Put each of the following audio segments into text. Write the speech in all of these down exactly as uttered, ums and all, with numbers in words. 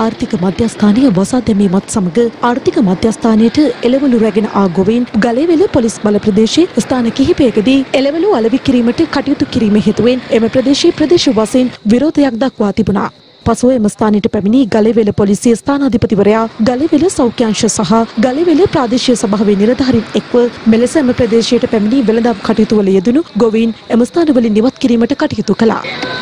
ආර්ථික මධ්‍යස්ථානයේ වසා දැමීමත් සමග ආර්ථික මධ්‍යස්ථානයට එළවලු රැගෙන ආ ගොවීන් ගලේවැල පොලිස් බල ප්‍රදේශයේ ස්ථාන කිහිපයකදී එළවලු අලෙවි කිරීමට කටයුතු කිරීම හේතුවෙන් එම ප්‍රදේශයේ ප්‍රදේශ වශයෙන් විරෝධයක් දක්වා තිබුණා. පසුව එම ස්ථානයට පැමිණි ගලේවැල පොලිසිය ස්ථානාධිපතිවරයා ගලේවැල සෞඛ්‍යාංශ සහ ගලේවැල ප්‍රාදේශීය සභාවේ නිලධාරීන් එක්ව මෙලෙස එම ප්‍රදේශයට පැමිණි වෙළඳාම් කටයුතු වල යෙදුණු ගොවීන් එම ස්ථානවලින් ඉවත් කිරීමට කටයුතු කළා.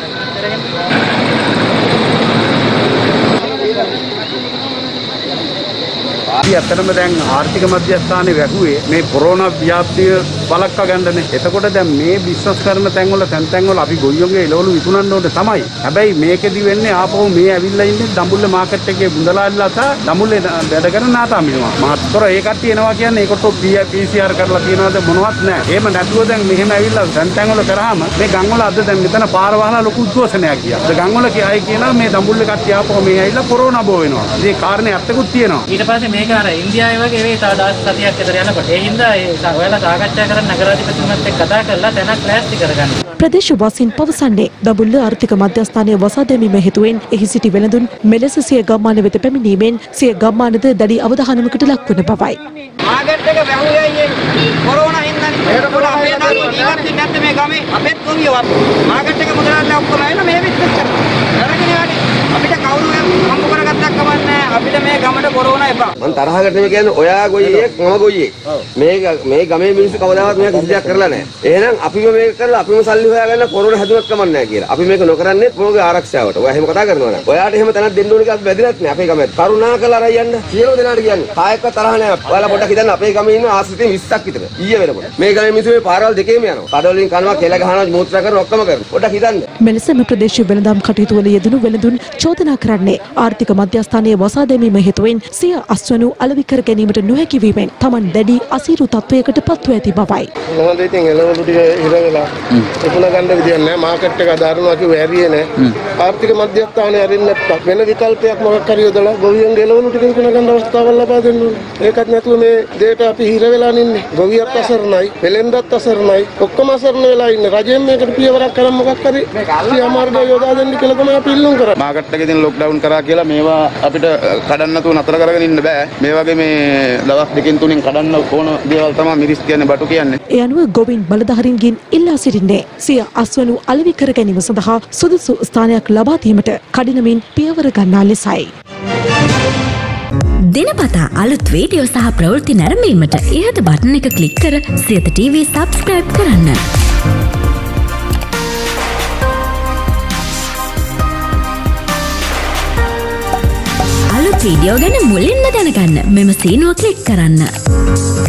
ඇත්තටම දැන් ආර්ථික මධ්‍යස්ථානයේ වැහුවේ මේ කොරෝනා ව්‍යාප්තිය වළක්වා ගන්නනේ. එතකොට දැන් මේ බිස්නස් කරන තැන්වල තැන් තැන්වල අපි ගොයියෝගේ එළවලු විකුණන්න ඕනේ තමයි. හැබැයි මේකෙදි වෙන්නේ ආපහු මේ ඇවිල්ලා ඉන්නේ දඹුල්ල මාකට් එකේ බුඳලාල්ලා තා දඹුල්ලේ වැඩ කරන නාතා මිනවා. මහත්තර ඒ කට්ටිය එනවා කියන්නේ ඒකට පී සී ආර් කරලා තියනවාද මොනවත් නැහැ. එහෙම නැතුව දැන් මෙහෙම ඇවිල්ලා තැන් තැන්වල කරාම මේ ගම්වල අද දැන් මෙතන පාර වහලා ලොකු උද්ඝෝෂණයක් ගියා. ඒ ගම්වල කියයි කියනවා මේ දඹුල්ලේ කට්ටිය ආපහු මේ ඇවිල්ලා කොරෝනා බෝ වෙනවා. මේ කාරණේ ඇත්තකුත් තියෙනවා. ඊට පස්සේ මේක අර ඉන්දියාවේ වගේ වේ තව දවස් සතියක් විතර යනකොට ඒ හින්දා ඒ ඔයාලා සාකච්ඡා කරන් නගරාධිපතිතුමත් එක්ක කතා කරලා තැනක් ලෑස්ති කරගන්න. ප්‍රදේශ වාසීන් පවසන්නේ දඹුල්ල ආර්ථික මධ්‍යස්ථානයේ වසා දැමීම හේතුවෙන් එහි සිටි වෙළඳුන් මෙලෙස සිය ගම්මාන වෙත පැමිණීමෙන් සිය ගම්මානද දැඩි අවධානමකට ලක්වන බවයි. මාකට් එක වැහුවේ කොරෝනා හින්දානේ. ඒක පොඩ අපේ දරුවෝ ජීවත් වෙන්නේ නැත්නම් මේ ගමේ අපෙත් ගොවියෝ මාකට් එක මුදලාට ඔක්කොම එන මේ බිස්නස් කරනවා. අරගෙන යන්නේ අපිට කවුරු හම්බ කරගත්තක් කමන්නේ අපිට මේ ගමට කොරෝනා එපා. මං තරහකට නෙමෙයි කියන්නේ ඔයා ගොයියෙක් මම ගොයියෙක්. මේ මේ ගමේ මිනිස්සු කවදාවත් මේක කිසි දෙයක් කරලා නැහැ. එහෙනම් අපිම මේක කරලා අපිම සල්ලි හොයාගන්න කොරෝනා හැදුනත් කමන්නේ නැහැ කියලා. අපි මේක නොකරන්නේ මොකද ආරක්ෂාවට. ඔයා එහෙම කතා කරනවා නම්. ඔයාට එහෙම තැනක් දෙන්න ඕනේ කියලා වැදිරත් නැහැ අපේ ගමේ. කරුණාකරලා අරන් යන්න. සියලු දෙනාට කියන්නේ. කායක තරහ නැහැ. ඔයාලා පොඩ්ඩක් හිතන්න අපේ ගමේ ඉන්න ආශ්‍රිතයන් විස්සක් විතර. ඊයේ වෙනකොට. මේ ගමේ මිනිස්සු මේ පාරවල් දෙකේම යනවා. කඩවලින් කනවා, කෙල ගහනවා, මූත්‍රා කරනවා ඔක්කොම කරනවා. පොඩ්ඩක් හිතන්න. මෙලෙසම ප්‍රදේශීය වෙළඳාම් කටයුතු වල යෙදුණු වෙළඳුන් චෝදනා කරන්නේ ආර්ථික මධ්‍යස්ථානයේ වසා දැමීම හේතුවෙන් සිය අස්වනු අලෙවි කර ගැනීමට නොහැකි වීමෙන් Taman දැඩි අසීරු තත්වයකට පත්ව ඇති බවයි. මොනවද ඉතින් එළවලු ටික හිර වෙලා එපුණ ගන්න විදියක් නැහැ. මාකට් එක අදාරනවා කිව්ව ඇරියේ නැහැ. ආර්ථික මධ්‍යස්ථානයේ ඇරින්න නැත්තම් වෙන විකල්පයක් මොකක් හරි යොදලා ගොවියන්ගේ එළවලු ටික විකුණ ගන්න අවස්ථාවක් ලබා දෙන්න ඕනේ. ඒකත් නැතුව මේ දෙයට අපි හිර වෙලා ඉන්නේ. ගොවියත් අසරණයි, වෙලෙන්දත් අසරණයි, ඔක්කොම අසරණ වෙලා ඉන්නේ. රජයෙන් මේකට පියවරක් කරන් මොකක් හරි ක්‍රියාමාර්ගය යොදා දෙන්න කියලා තමයි අපි ඉල්ලුම් කරන්නේ. මාකට් එකේ තියෙන ලොක්ඩවුන් කරා කියලා මේවා අපිට කඩන්න නැතුව නතර කරගෙන ඉන්න බෑ. මේ වගේ මේ දවස් දෙකකින් තුනෙන් කඩන්න ඕන දේවල් තමයි මිරිස් කියන්නේ බටු කියන්නේ. ඒ අනුව ගොවින් බලධාරීන්ගෙන් ඉල්ලා සිටින්නේ සිය අස්වනු අලෙවි කර ගැනීම සඳහා සුදුසු ස්ථානයක් ලබා දීමට කඩිනමින් පියවර ගන්නා ලෙසයි. දිනපතා අලුත් වීඩියෝ සහ ප්‍රවෘත්ති නැරඹීමට ඉහත බටන් එක ක්ලික් කර සියත ටීවී සබ්ස්ක්‍රයිබ් කරන්න. අලුත් වීඩියෝ ගැන මුලින්ම දැනගන්න මෙම සීනුව ක්ලික් කරන්න.